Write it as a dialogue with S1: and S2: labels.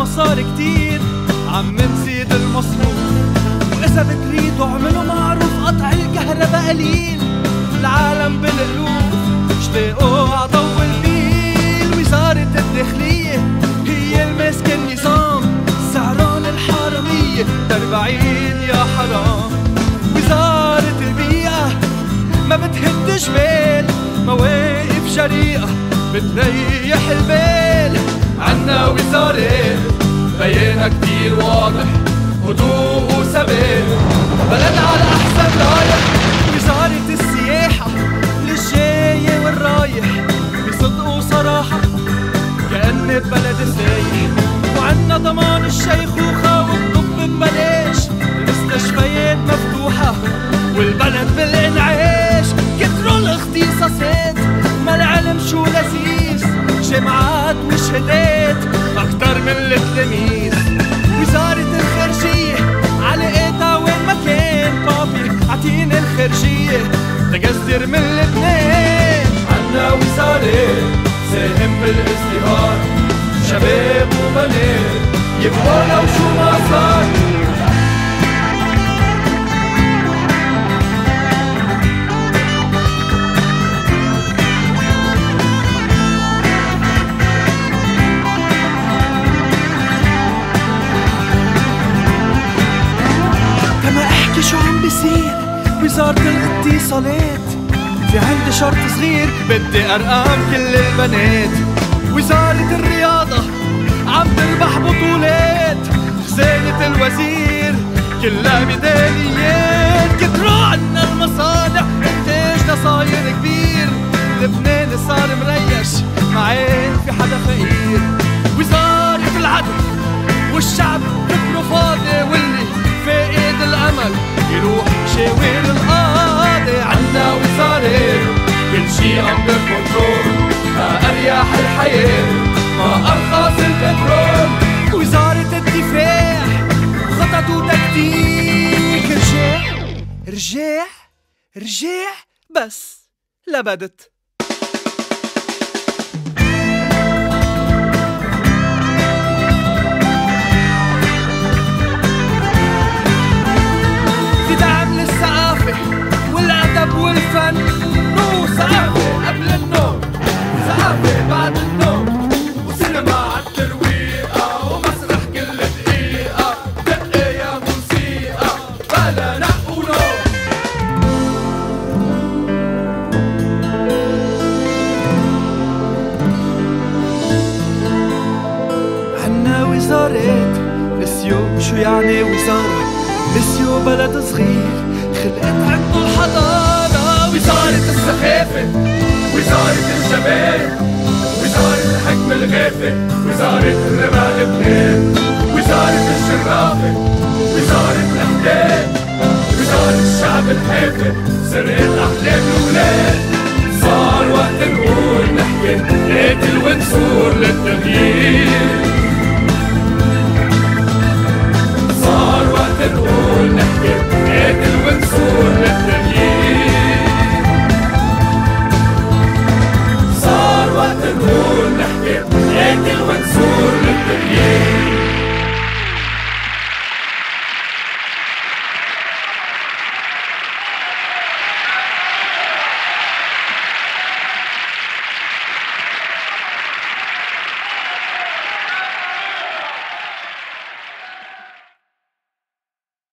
S1: صار كتير عم نزيد المصروف، وإذا بتريدوا اعملوا معروف قطع الكهرباء قليل. العالم بالقلوب اشتاقوا عضو البيل. وزارة الداخلية هي الماسكة النظام، سعران الحرامية 40 يا حرام. وزارة البيئة ما بتهد جبال، مواقف جريئة بتريح البال. عنا وزارة بيانها كتير واضح، هدوء وثبات، بلد على أحسن رايح. وزارة السياحة للجاي والرايح بصدق وصراحة كأن ببلد سايح. وعنا ضمان الشيخوخة والطب ببلاش، المستشفيات مفتوحة والبلد بالانعاش. كتروا الاختصاصات ما العلم شو لذيذ، جامعات وشهادات أكتر من التلاميذ. وزارة الخارجية علاقاتها وين ما كان، بابي عطيني الخارجية تقصر من لبنان. عنا وزارة ساهم بالازدهار، شباب وبنات يبقوا لو شو ما صار. شو عم بيصير وزارة الاتصالات؟ في عندي شرط صغير بدي ارقام كل البنات. وزارة الرياضة عم تربح بطولات، خزانة الوزير كلها ميداليات. كتروا عنا المصانع انتاجنا صاير كبير، لبنان صار مريش ما عين في حدا فقير. وزارة العدل والشعب فكره فاضي، واللي فاقد الامل يروح شاور القاضي. عنا وزارة كل شي اندر كنترول، ما اريح الحياة ما ارخص البترول. وزارة الدفاع خطط وتكتيك، رجاع بس لبدت. والأدب والفن، ثقافة قبل النوم وثقافة بعد النوم، وسينما عالترويقة ومسرح كل دقيقة. دقة يا موسيقى بلا نق ونوم. عنا وزارات نسيو شو يعني وزارة، نسيو بلد صغير خلقت عنده الحضارة. وزارة السخافة، وزارة الجمال، وزارة الحكم الغافة، وزارة الرمال لبنان، وزارة الشرافة، وزارة الأحداث، وزارة الشعب الحافة، سرقت